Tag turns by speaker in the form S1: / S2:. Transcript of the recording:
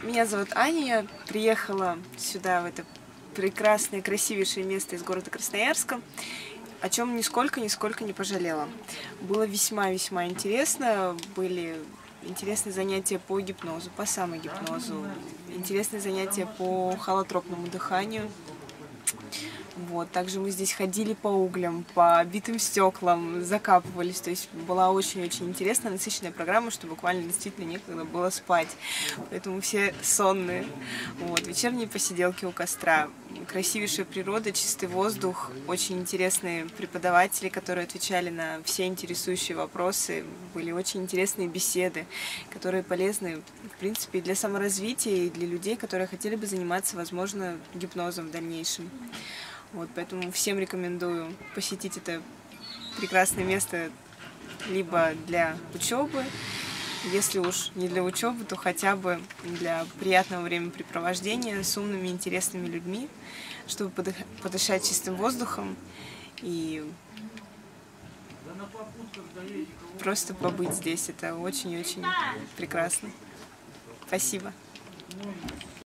S1: Меня зовут Аня, я приехала сюда, в это прекрасное, красивейшее место из города Красноярска, о чем нисколько не пожалела. Было весьма интересно, были интересные занятия по гипнозу, по самогипнозу, интересные занятия по холотропному дыханию. Вот. Также мы здесь ходили по углям, по битым стеклам, закапывались. То есть была очень интересная, насыщенная программа, что буквально действительно некогда было спать. Поэтому все сонные. Вот. Вечерние посиделки у костра. Красивейшая природа, чистый воздух, очень интересные преподаватели, которые отвечали на все интересующие вопросы. Были очень интересные беседы, которые полезны, в принципе, и для саморазвития, и для людей, которые хотели бы заниматься, возможно, гипнозом в дальнейшем. Вот, поэтому всем рекомендую посетить это прекрасное место либо для учебы, если уж не для учебы, то хотя бы для приятного времяпрепровождения с умными, интересными людьми, чтобы подышать чистым воздухом и просто побыть здесь. Это очень прекрасно. Спасибо.